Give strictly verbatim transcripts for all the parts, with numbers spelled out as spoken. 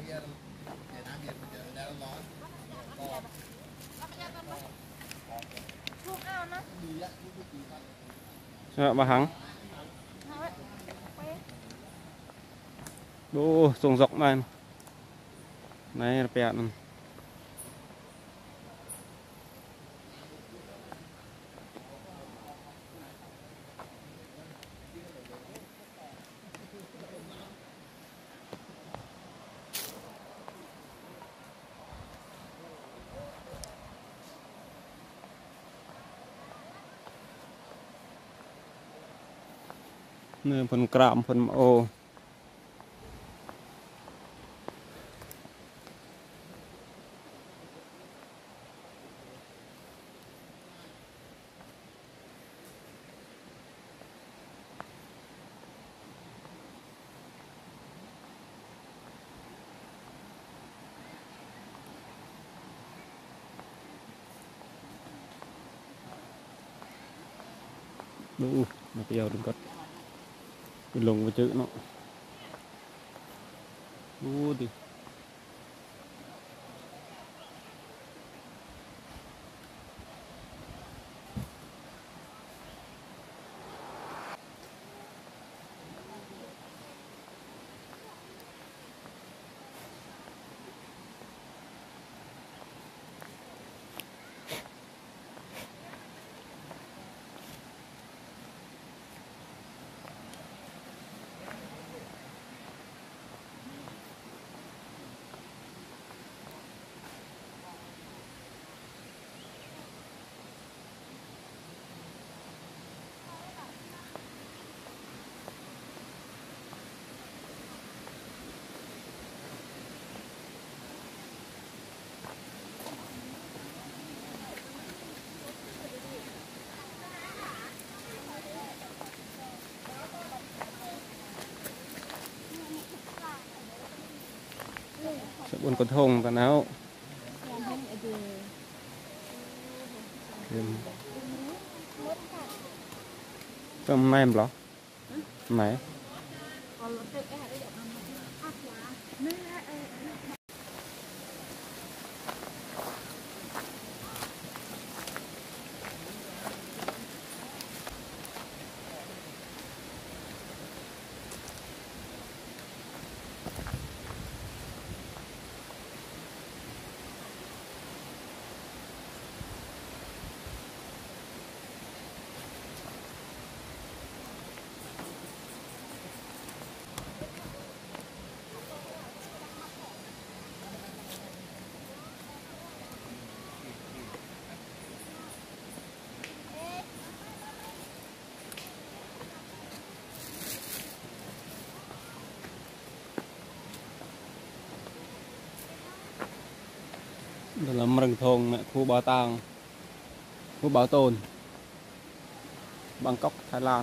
Dạ, bà Hằng. Đô, sông dọc mà. Này là bẹt. Nơi phần cạm phần ô. Đủ, nó kéo đừng cất. Cái lồng với chữ nó. Đủ đi. Sẽ buồn con thùng tàn áo. Trong này em lọ. Này. Đó là rừng thôn khu bảo tàng, khu bảo tồn Bangkok, Thái Lan.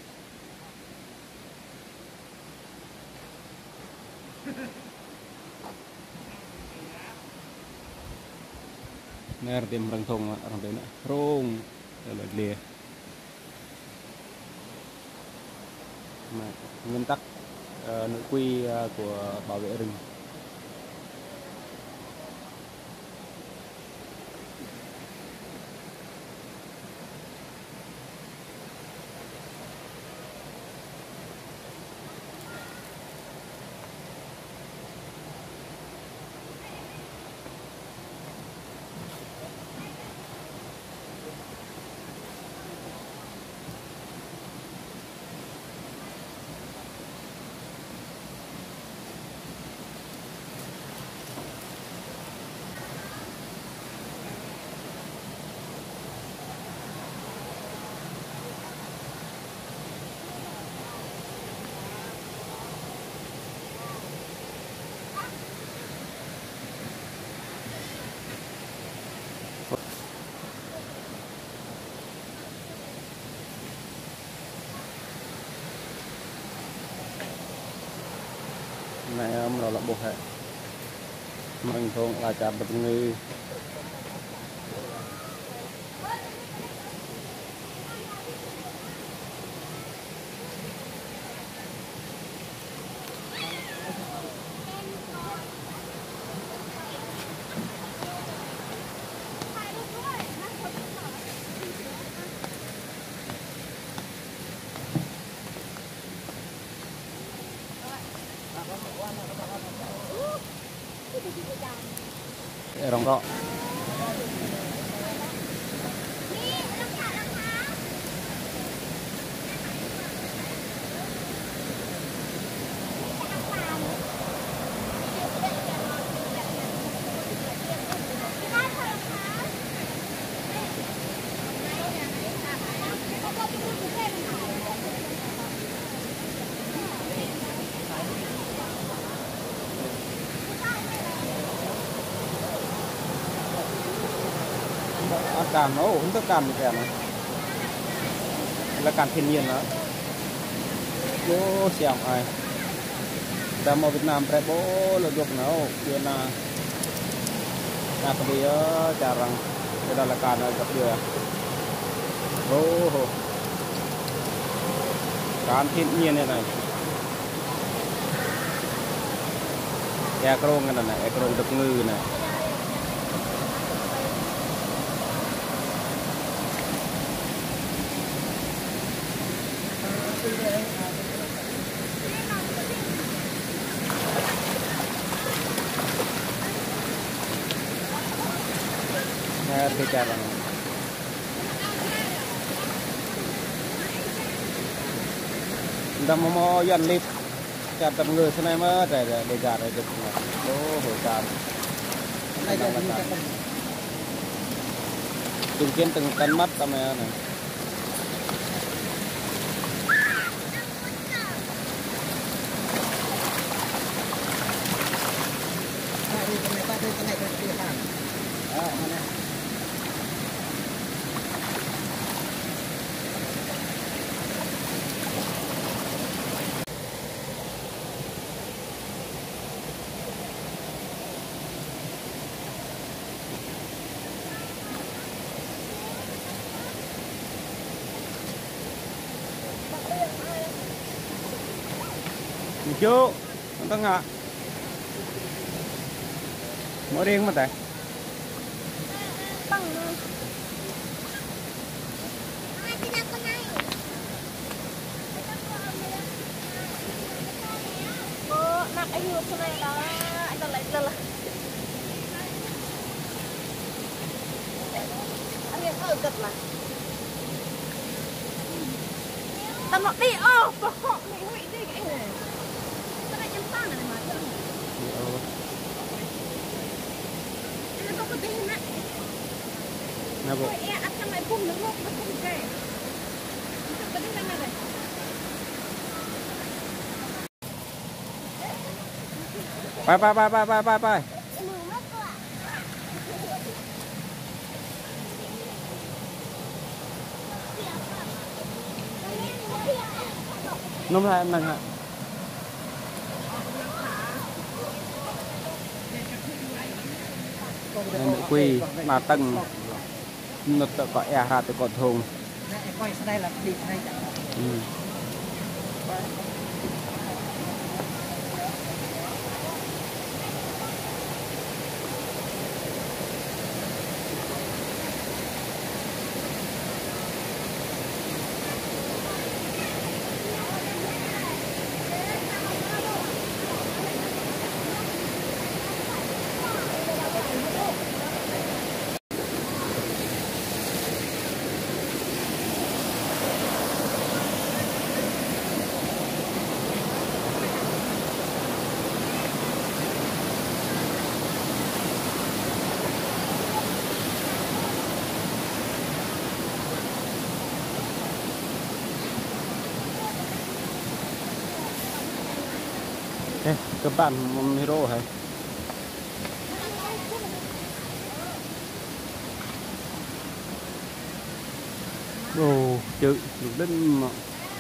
Này là tìm rừng thôn ở đây nữa, rong, đây là lìa. Nguyên tắc uh, nội quy uh, của bảo vệ rừng. Này em là bộ hệ mình không là chạm bật ngư rong rọ càn nó không tất càn kẻ này là càn thiên nhiên đó bố xem ai đam mê Việt Nam phải bố là được nó kia na na bây giờ chả rằng cái đó là càn ở gặp vừa bố càn thiên nhiên này này e krong cái này e krong đực ngư này cái chả rằng đâm mò dần lip chặt tầm người thế này mới để để gạt để được đố hồi gạt này là từng kiến từng cân mắt tầm này này chú nó ngạ mở riêng mà tại nặng anh hụt này đó anh ta lại lần anh nghe thở giật mà tao nó đi ô họ mày hủy đi cái này tao lại chân sang này mà chứ anh có cái tên này nè bộ e ăn trong này phun nước ngọt nó không kể cái tên này này ไปไปไปไปไปไปไปนมอะไรนั่นฮะnên quy mà tầng nó tự có e ra từ cột thùng coi đây là đi đây Ê, các bạn hero hả? Ồ, chữ, được đến mà.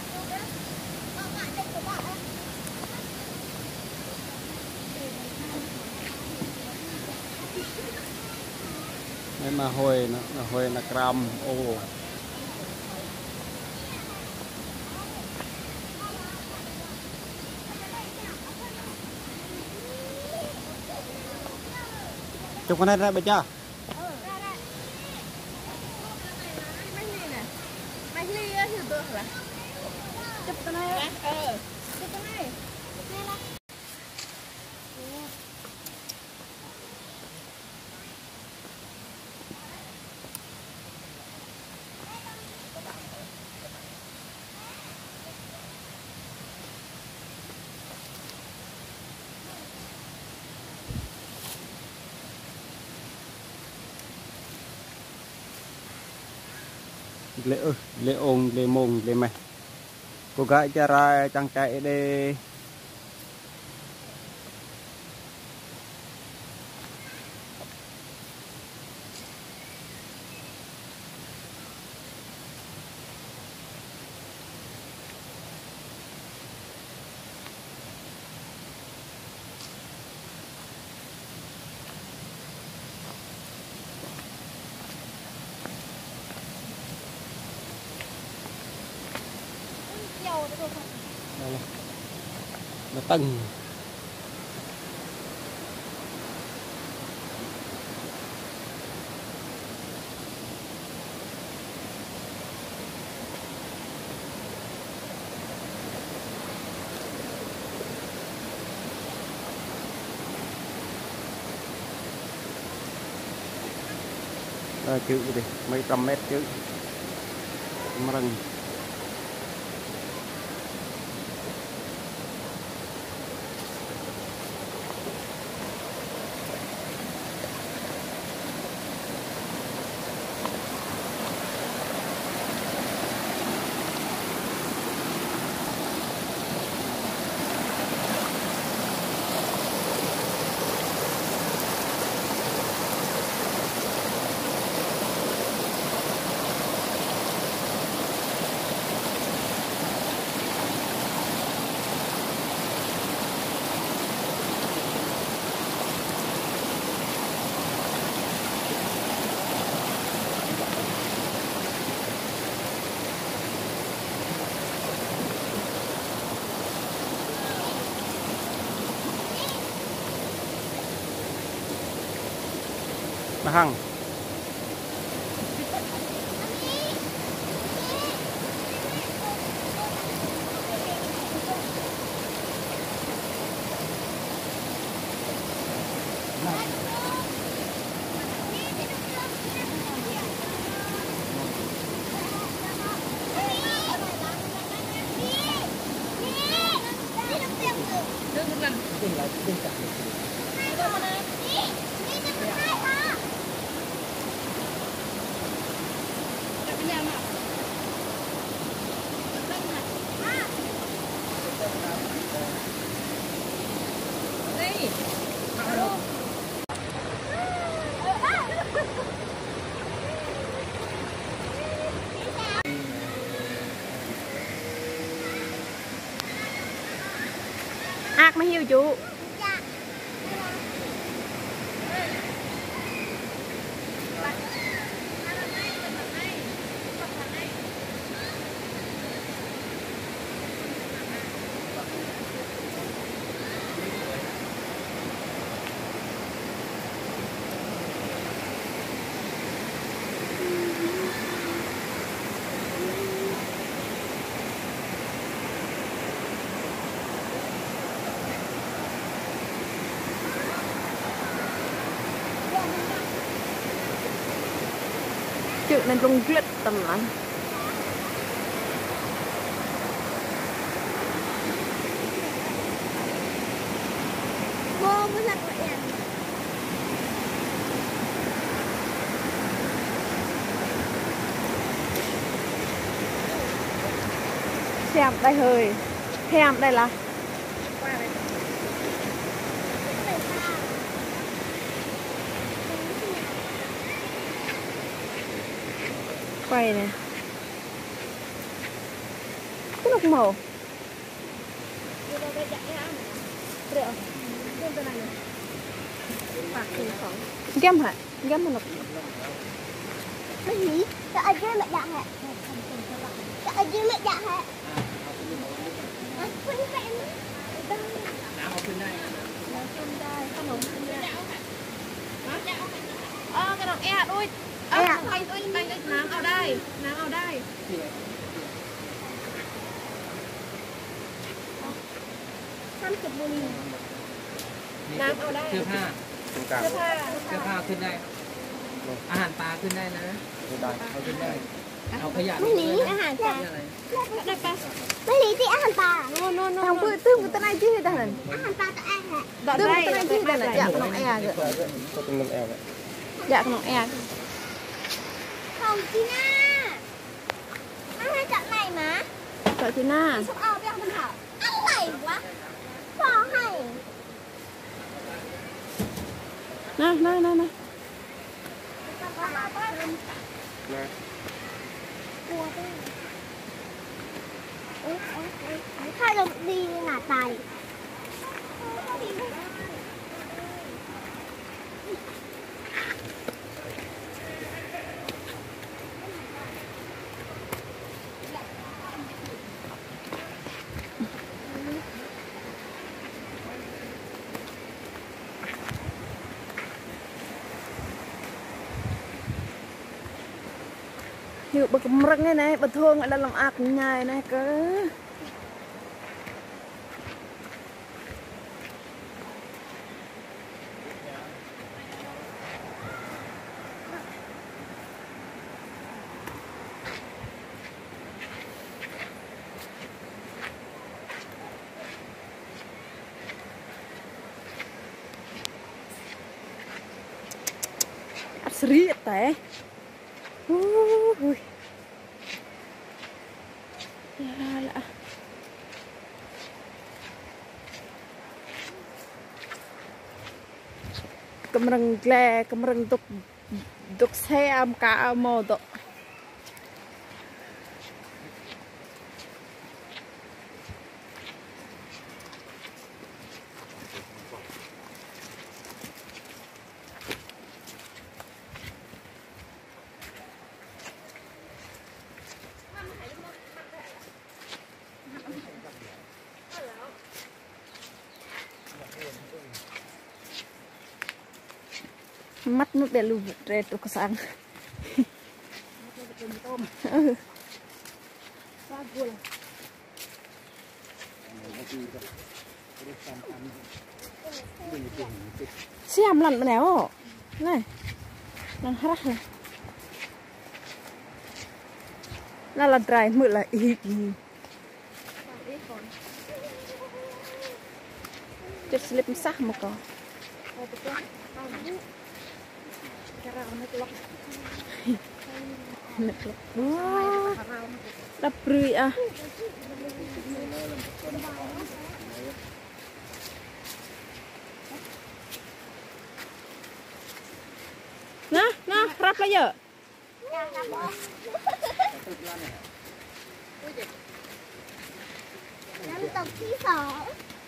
Đây mà hồi nó, hồi là gram, ô. Chụp con này ra bên chưa? Chụp con này. Ờ. Chụp con này. lệ ơ lệ ôn lệ mông lệ mày cô gái cha ra trang chạy đi nó tầng à, chữ đi mấy trăm mét chữ mà rừng bà Hằng ác mới hiểu chú chữ nên lung lít tầm lắm vô mới là vậy à xem đây hơi xem đây là quay nè cái lục màu găm hả găm mà lục cái gì cho anh với mẹ dạ hả cho anh với mẹ dạ hả quên mẹ nàoขึ้นได้ không không ờ cái đồng e đuôiเออไปด้วยไปด้วยน้ำเอาได้น้ำเอาได้ท่านเก็บบุหรี่น้ำเอาได้เสื้อผ้าตรงกลางเสื้อผ้าเสื้อผ้าขึ้นได้อาหารปลาขึ้นได้นะไม่ได้เอาขึ้นได้เอาขยะไม่หนีอาหารปลาอะไรได้ปะไม่หนีที่อาหารปลาโน่นโน่นโน่นทำปื้ตื้มกันตั้งไหนจี้ตั้งนั้นอาหารปลาตัวแอ้แหละตื้มกันตั้งไหนจี้ตั้งนั้นอยากน้องแอร์ก็เป็นน้ำแอลอยากน้องแอร์ของจีน่า hay mà. Sợ chị na. Sao ao biết không hả? Ăn này quá. Sao hay? Nè, nè, nè, nè. Nè. Hai đồng đi ngả tài. Hiệu bậc rắc này này, bậc thương ở đây làm ác nhai này cơ. Asri teh. Ui. Ya lah. Kemreng gle, kemreng tuk tuk xem cả mô tô. Mắt nó để lù rê tụi có sáng. Ừ. Xem lần mà néo này lần hát này là lần trái mượn là ý chết slip sắc mà có wow, đập rưỡi à. Nè, nè, rap lại giờ. Năm tập thứ sáu.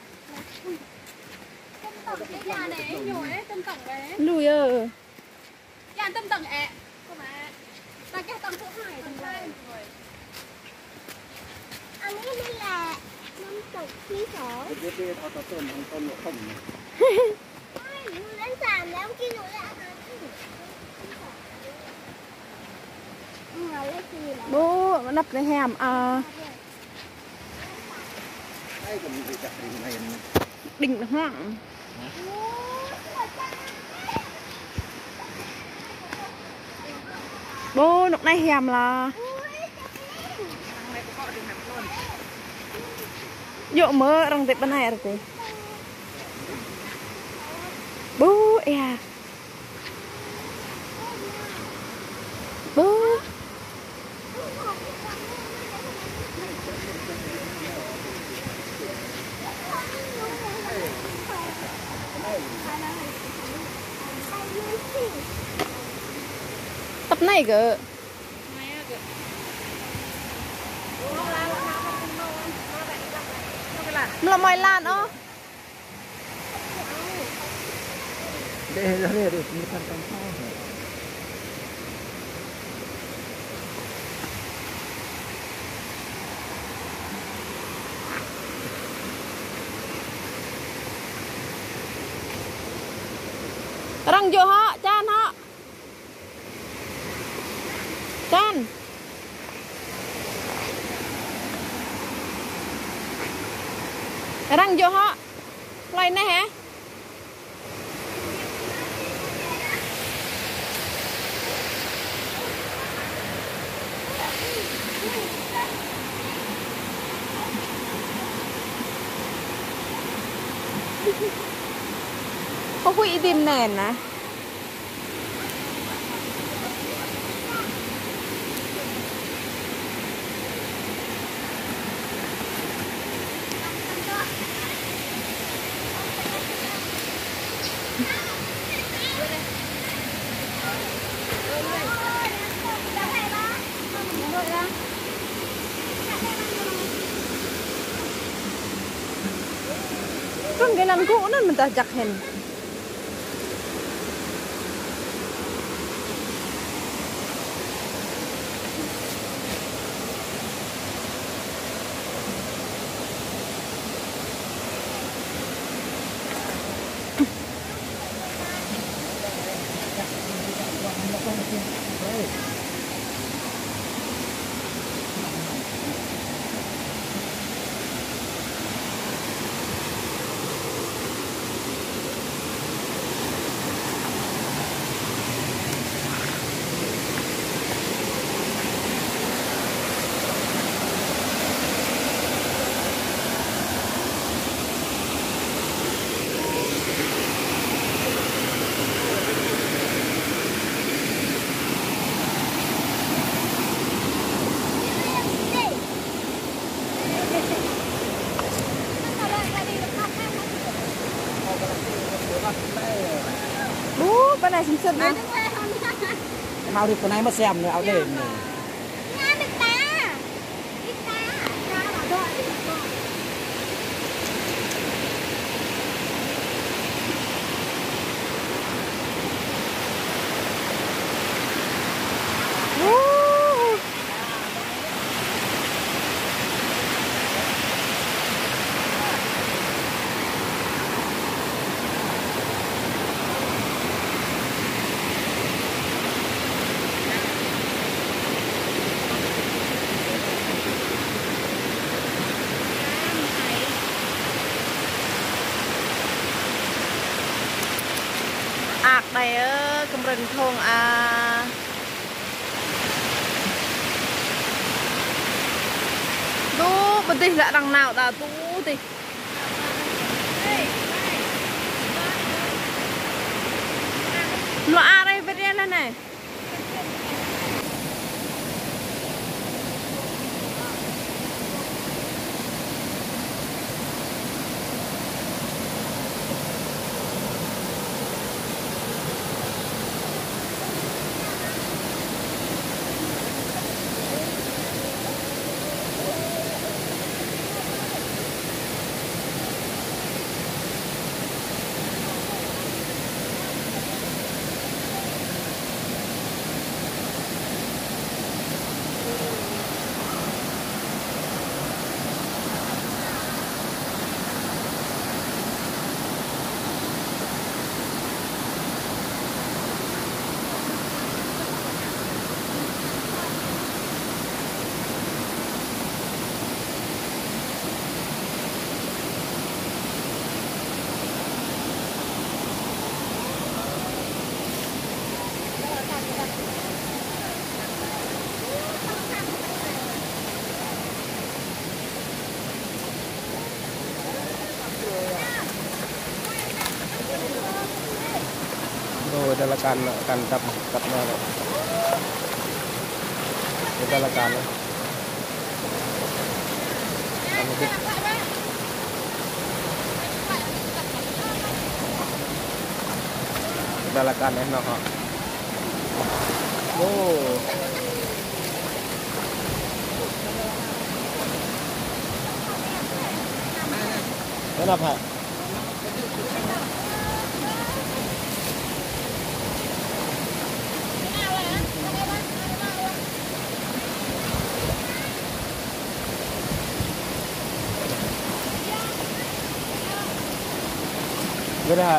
Tâm tổng cái nhà này nhồi ấy, tâm tổng đấy. Lùi ơ. Nhà tâm tổng ẹ. Cô mà. Ta cái tổng thứ hai tầng hai rồi. Anh ấy đây là năm tập thứ sáu. Cái cái thao tác tôm ăn tôm không. Ai, nó lên sànแล้วkia nó lại ăn. Bố nắp cái hàm à. Ai còn bị chặt đỉnh này. Đỉnh nó hoảng. Bố lúc này hàm là dụ mơ răng tệp bên này rồi thì bố à bố tập này cơ là mày lan ơ Để ra đây để mình ăn cơm sao. răng vô họ chan họ chan răng vô họ lại này hả có quỷ tìm nền nè kemungkinan ku nan mentah jak hen. Bố, bên này xinh xinh nè. Mau đi con này mất xem nữa áo đền này. Ạc này ở cầm rừng thôn à đu bên đây là đằng nào đã tu thì loại đây bên đây này này rồi đây là can can tập tập ra rồi đây là can đây là can em nào họ ô đây là phải cái này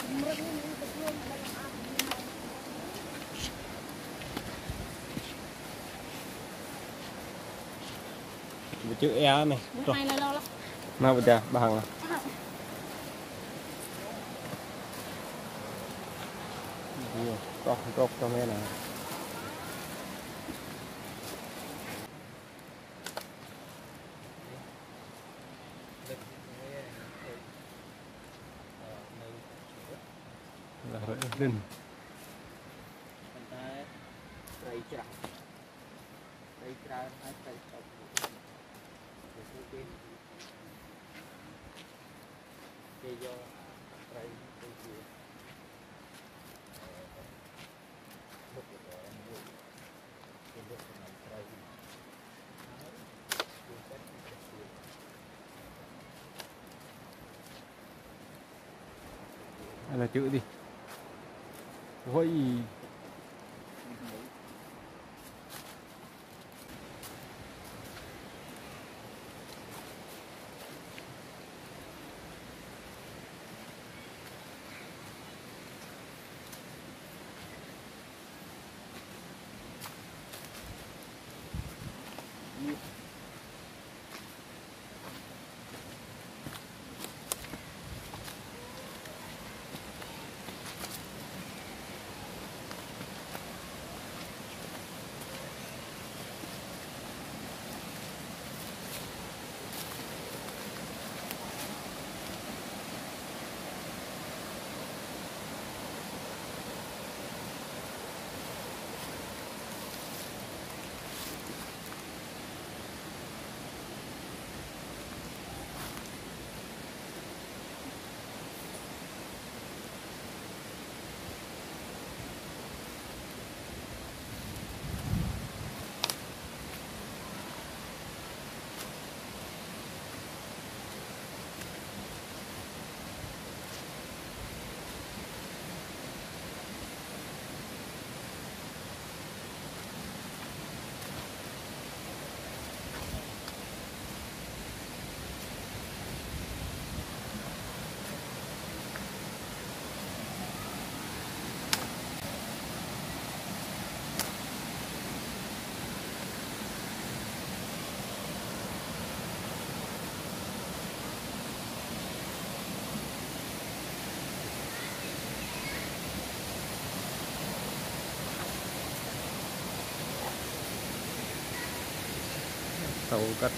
chữ E này Một hai là lâu lắm. nào bây giờ bà Hằng à? Có có có nghe nào là hơi lên Đây chả đây chả hai tay chọc cái do đây đây gì hay là chữ gì Ôi tàu cắt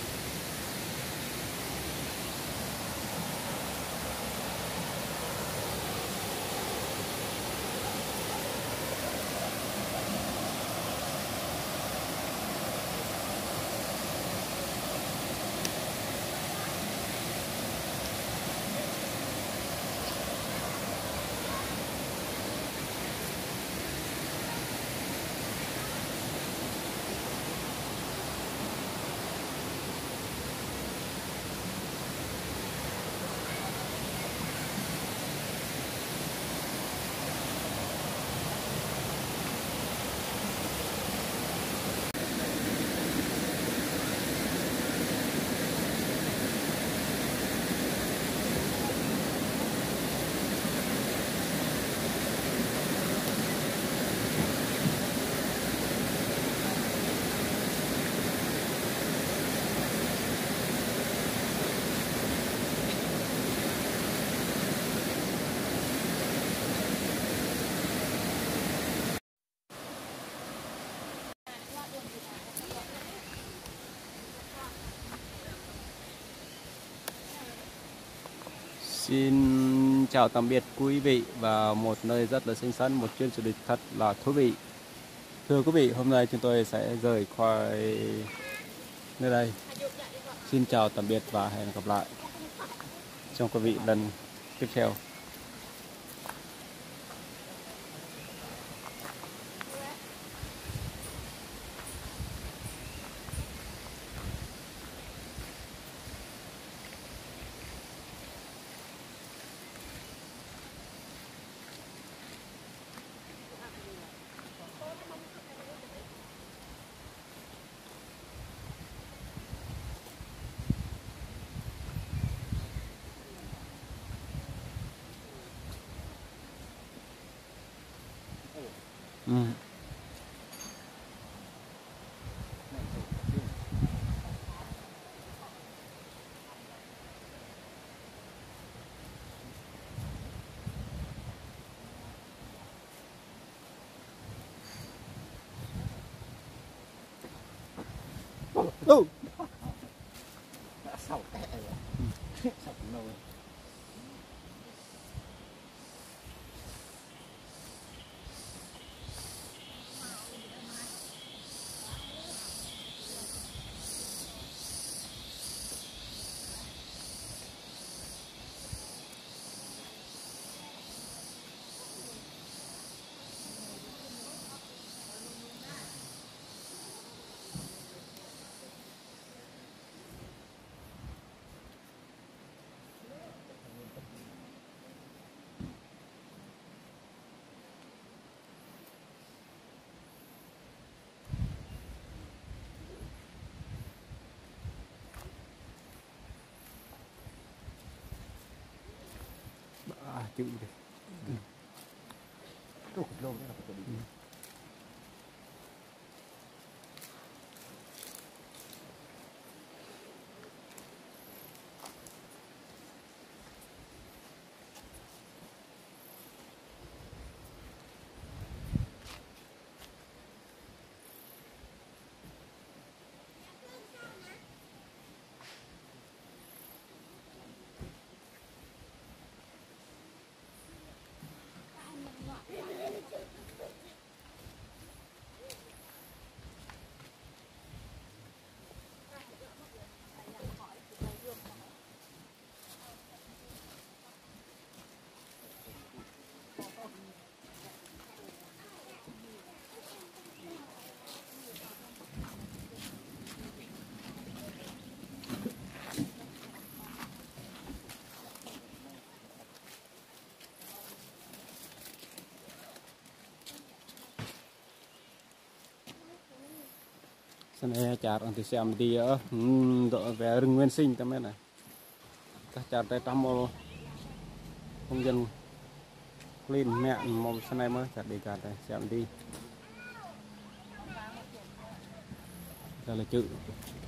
Xin chào tạm biệt quý vị và một nơi rất là xinh xắn, một chuyến du lịch thật là thú vị. Thưa quý vị, hôm nay chúng tôi sẽ rời khỏi nơi đây. Xin chào tạm biệt và hẹn gặp lại trong quý vị lần tiếp theo. ừ. Đâu Sọc kẹt rồi. Sọc nồi. à, chịu đi. Đâu có lâu nữa là phải đi. Sân e chặt anh thì xem đi ở độ về rừng nguyên sinh tầm này các chặt tay trăm ô công dân lên mẹ một sân này mới chặt đi chặt đây xem đi đây là chữ